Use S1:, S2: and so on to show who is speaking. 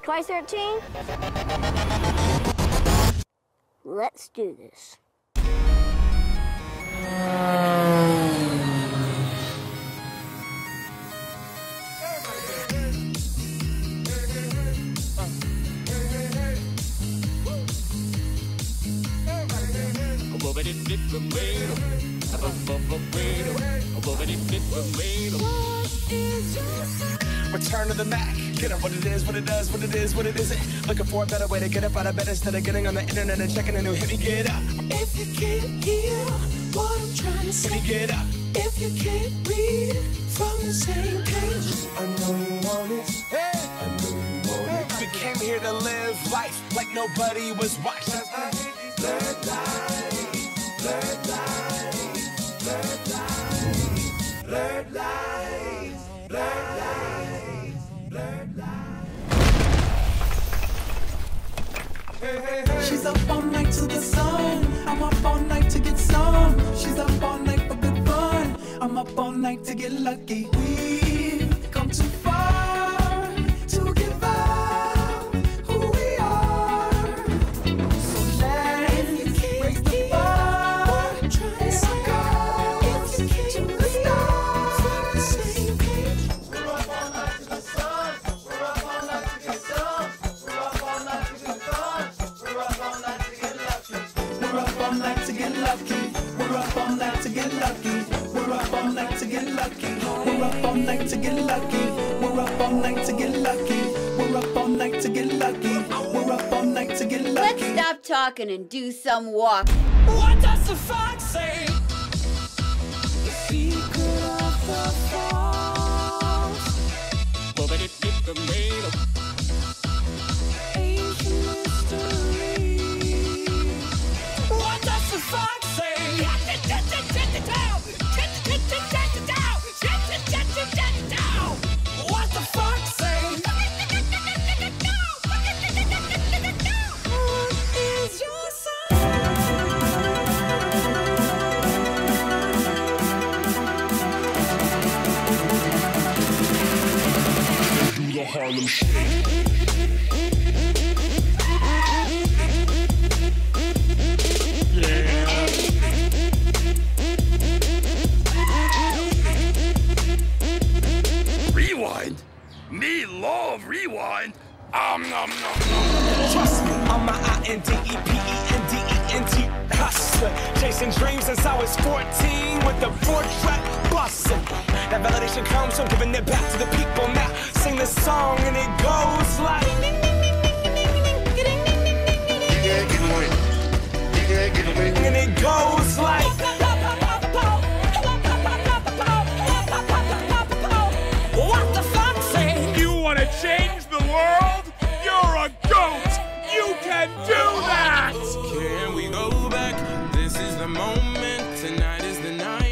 S1: Twice 13? Let's do this.
S2: Return to the Mac. Get up what it is, what it does, what it is, what it isn't. Looking for a better way to get up out of bed instead of getting on the internet and checking a new hit me get up.
S3: If you can't hear what I'm trying to say,
S2: Hit me get up.
S3: if you can't read from the same page, I know you want it.
S2: Hey.
S3: I know you want it.
S2: We came here to live life like nobody was watching.
S3: Blurred lights, blurred lights, blurred lights, blurred lights, blurred lights, blurred lights. She's up all night to the sun. I'm up all night to get some. She's up all night for good fun. I'm up all night to get lucky. We've come too far to give up who we are. So let's raise the bar and go to the stars on the same page. We're up all night to the sun. We're up all night to get some. We're up all night to get fun. We're up all night to get lucky. We're up all night to get lucky. We're up all night to get lucky. We're up all night to get lucky. We're up all night to get lucky. We're up all night to get lucky. We're up all night to get lucky. We're up all night to get lucky.
S1: Let's stop talking and do some walk.
S2: What does the fox say?
S3: The secret of the falls. Ancient mystery.
S2: What does the fox say? What the fox say?
S3: What is your sign?
S2: Do the Harlem Shake.
S4: Rewind? Me love rewind? Nom nom nom.
S2: Trust me, I'm my INDEPENDENT hustler. Chasing dreams since I was 14 with the 4-track bustin'. That validation comes from giving it back to the people. Now sing this song and it goes like. And it goes like. What the fuck say?
S4: You wanna change the world? You're a goat! You can do that!
S5: Can we go back? This is the moment. Tonight is the night.